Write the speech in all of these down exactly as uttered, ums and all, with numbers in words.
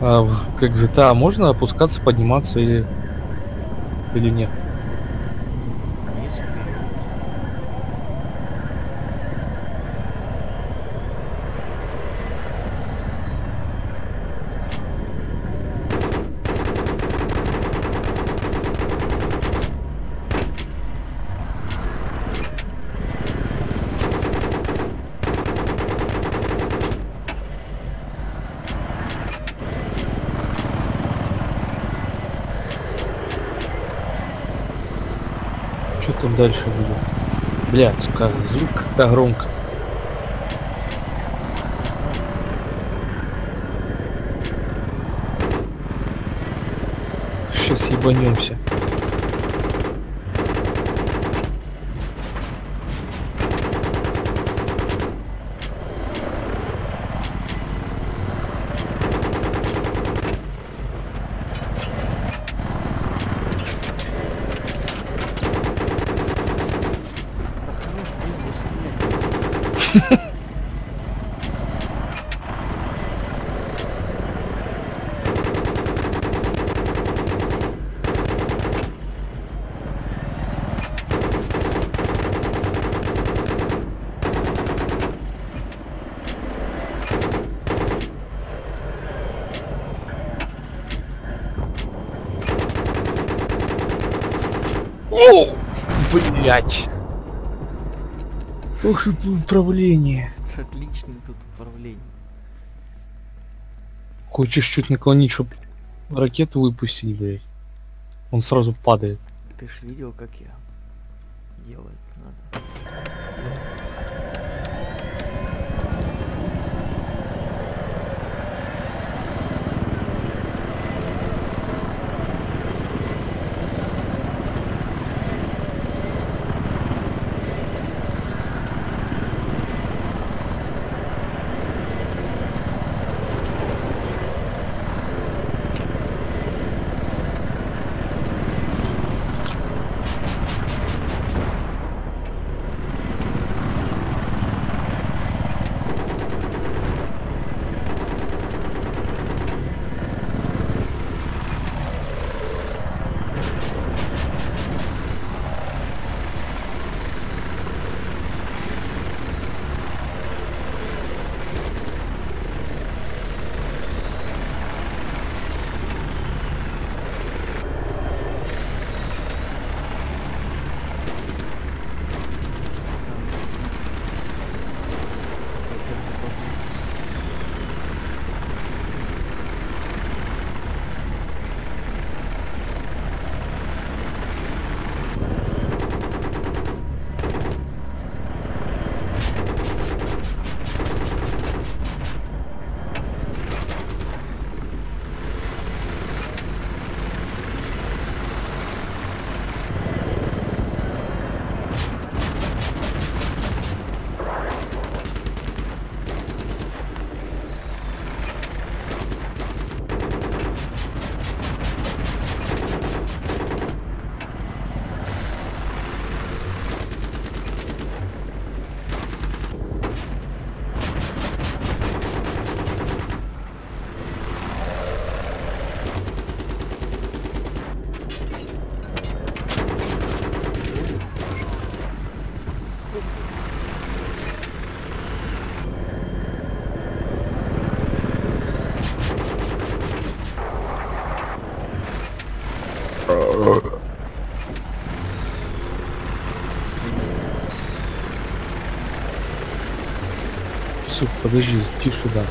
А, в- как джи ти эй можно опускаться, подниматься или, или нет? Вниз, вперед. Что там дальше будет? Бля, сука, звук как-то громко. Сейчас ебанемся. Да хорош, блин, стрелять. О! Блять. Ух и управление. Отличный тут управление. Хочешь чуть наклонить, чтобы ракету выпустить, блядь. Он сразу падает. Ты ж видел, как я делаю. Надо. Опять запомнилось. Сука, подожди, тише, да.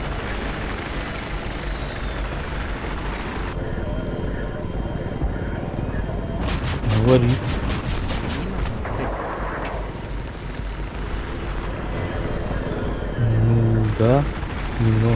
Говори. Ну да, немного.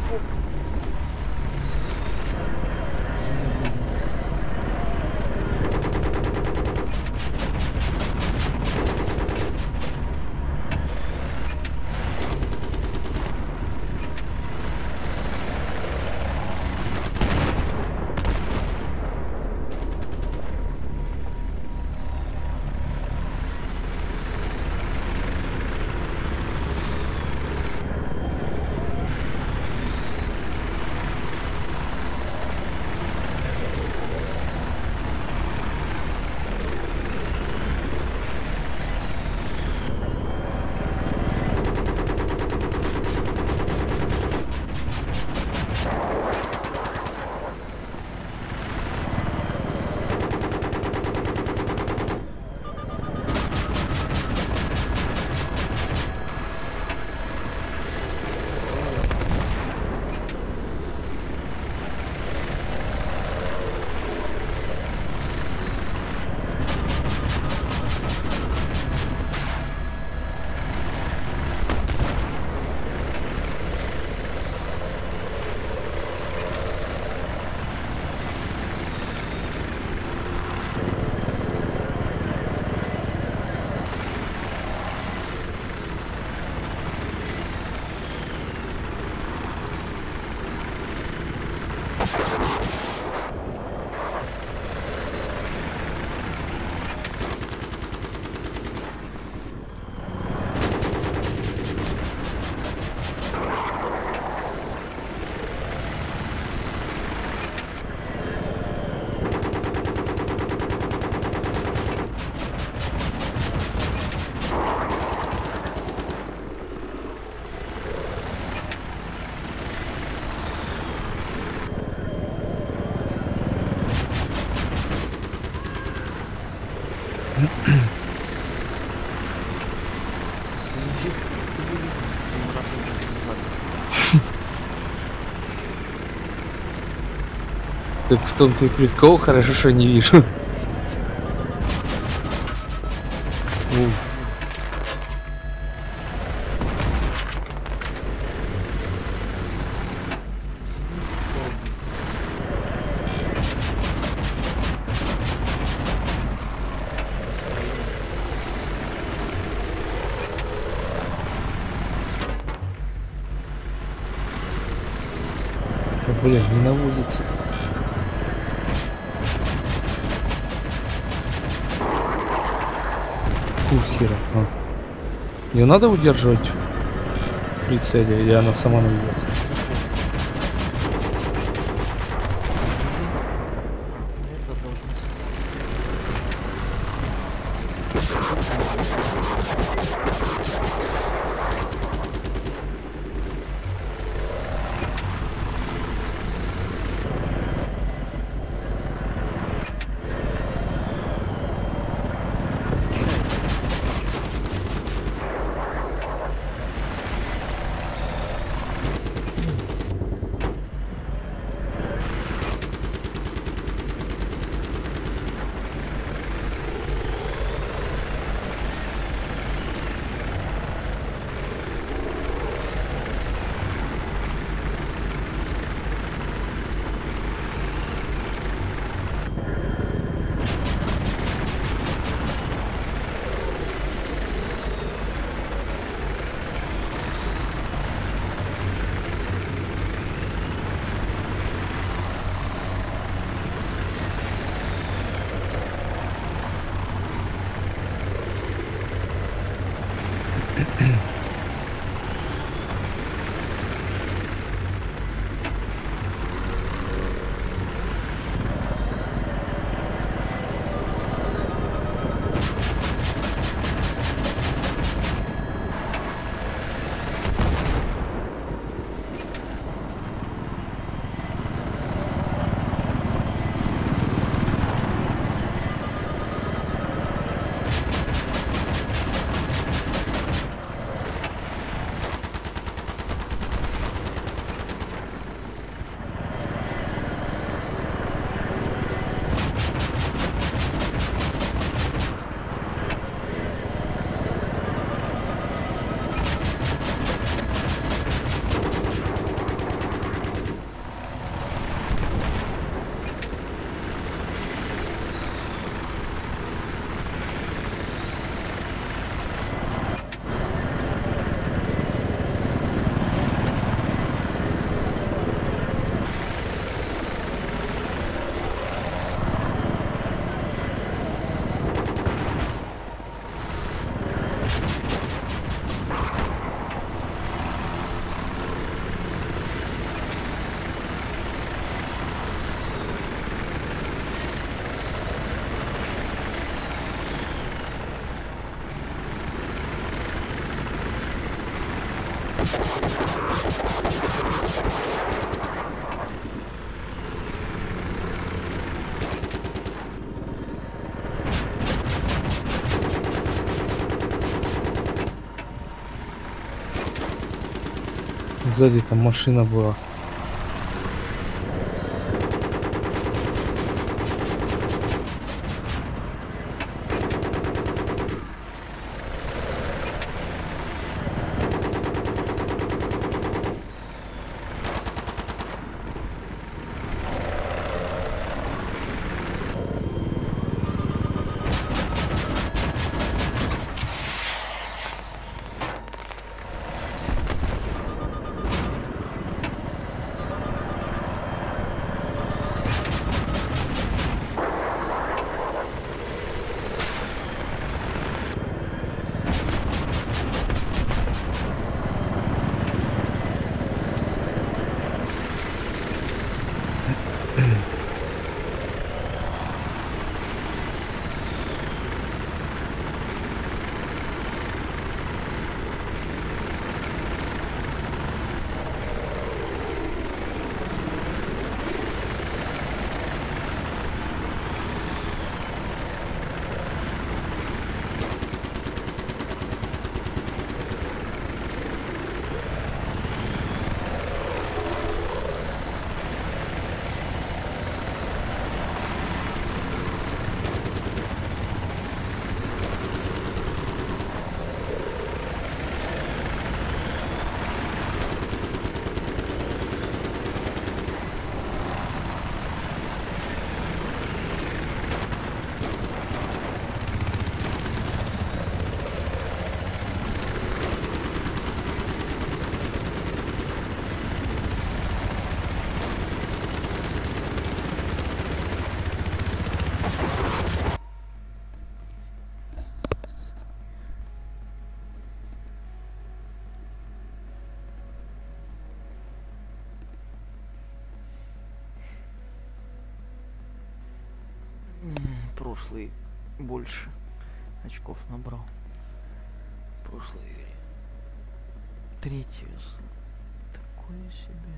Так в том-то и прикол, хорошо, что не вижу. О. Да, блин, не наводится. Хера. А. Ее надо удерживать в прицеле, или она сама наведется? Сзади там машина была. Прошлый больше очков набрал. Прошлой игре. Третью. Такое себе.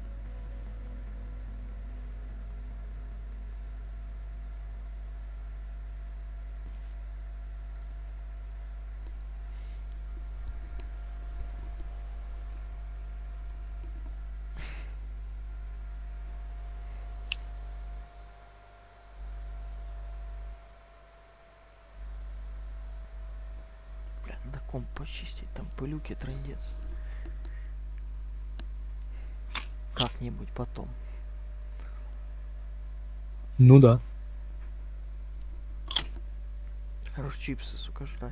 Надо комп почистить, там пылюки трындец. Как-нибудь потом. Ну да. Хорош чипсы, сука, жрать.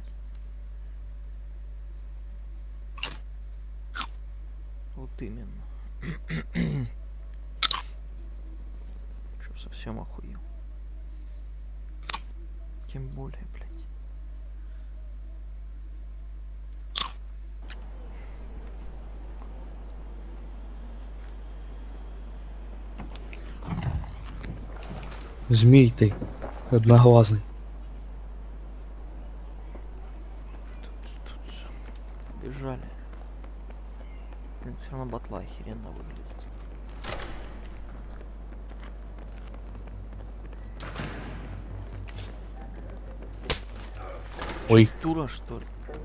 Вот именно. Что, совсем охуел? Тем более, блядь. Змей ты, одноглазый. Тут, тут бежали. Блин, все равно батла охеренно выглядит. Ой. Тура, что ли?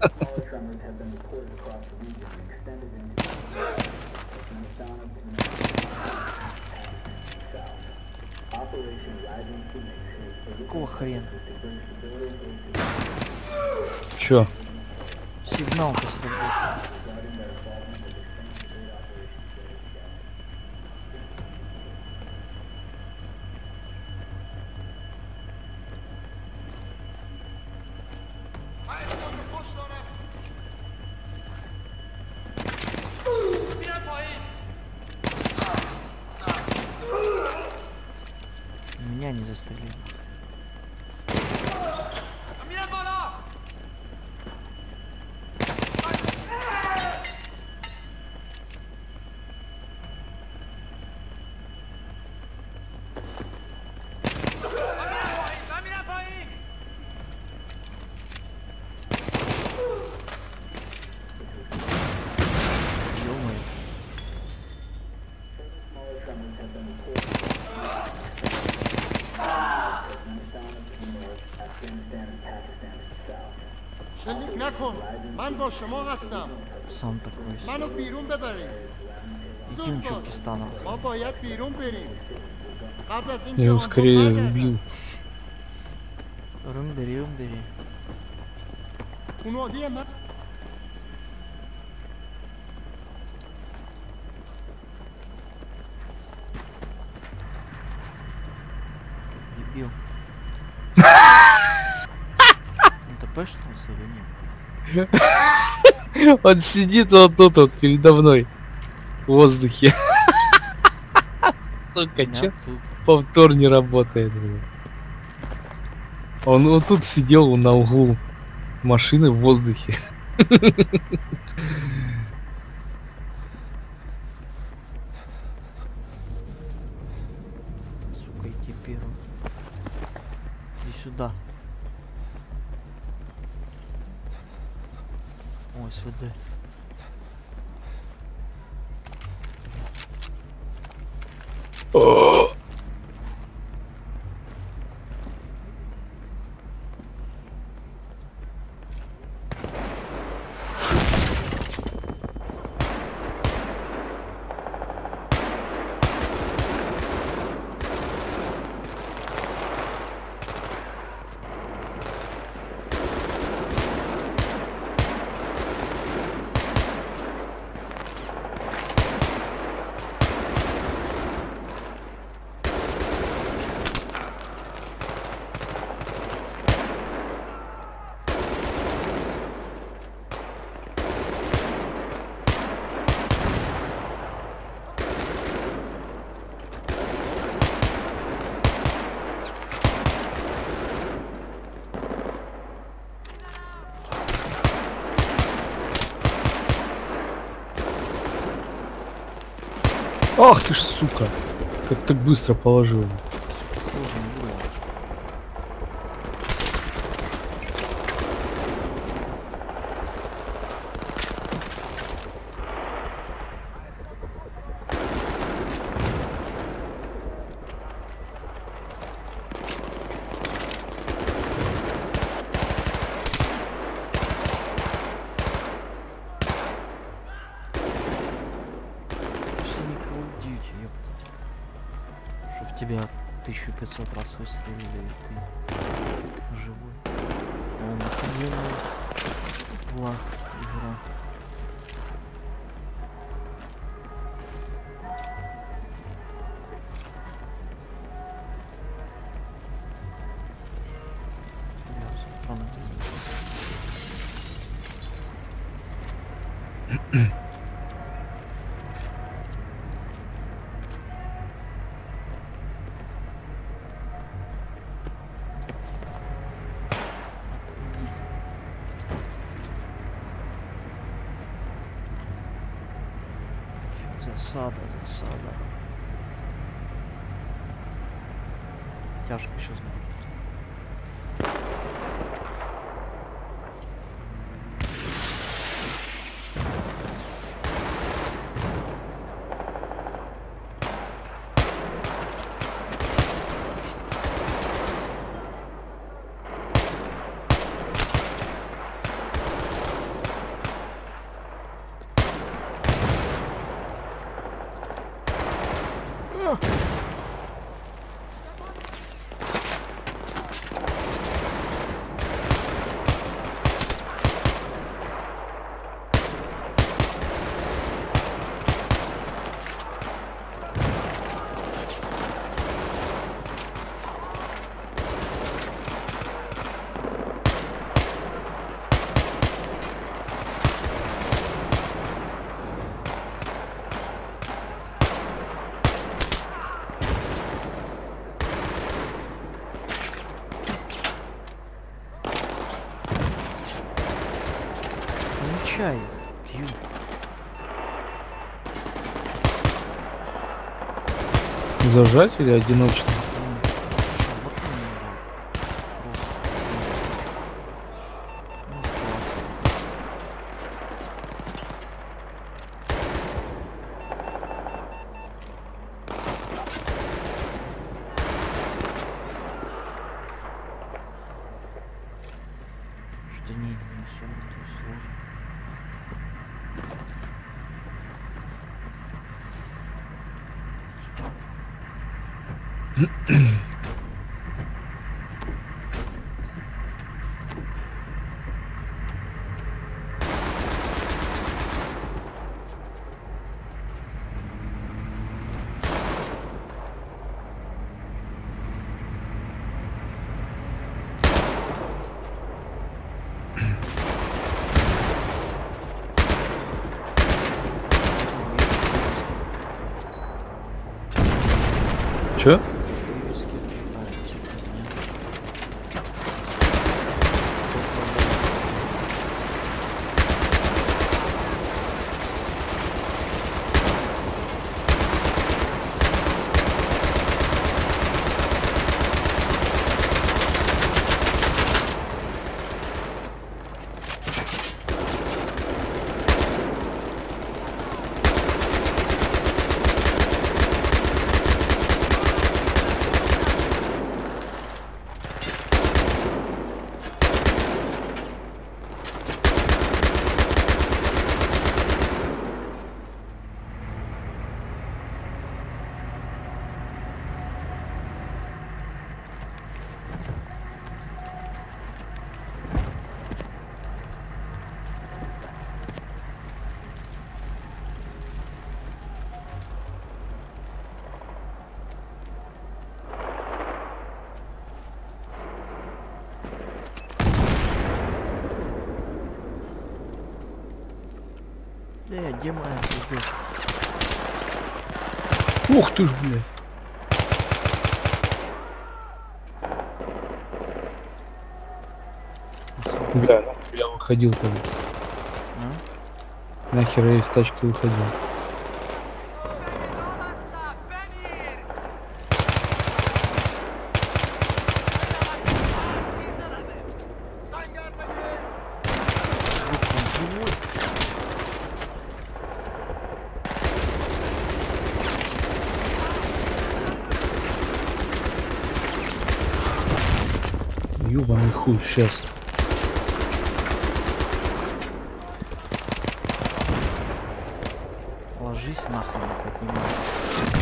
Какого хрена? Чё? Сигнал-то сработал. Меня не застрелили. شلیک نکن من با شما هستم Сам такой. منو بیرون ببرید Иди в Чуркистана. ما باید بیرون بریم قبل از Я اینکه его آنها скорее برگردن. убил. Рым бери, рым бери. خانواده من Дебил. Это П что ли или нет? Он сидит вот тут вот передо мной. В воздухе. Сука, Меня чё? тут. Повтор не работает, блин. Он вот тут сидел на углу машины в воздухе. Сука, иди первым. Иди сюда. Ой, СВД. Ах ты ж, сука. Как так быстро положил. Сложный уровень. Почти не Call of Duty, ёпта. Что в тебя тысячу пятьсот раз выстрелили, и ты живой. Он охуенный флаг, игра. Я с экрана видел. Засада, засада. Тяжко сейчас будет. Получаю. Пью. Зажать или одиночно? Что не, не особо-то сложно. Чё? Вывески отлетают, типа, нет. Э, где моя пиздец? Ух ты ж, блядь. Бля, нахуй я выходил тогда. А? Нахер я из тачки выходил. Вот он живой. Ёбаный хуй, сейчас. Ложись нахуй, не поднимай.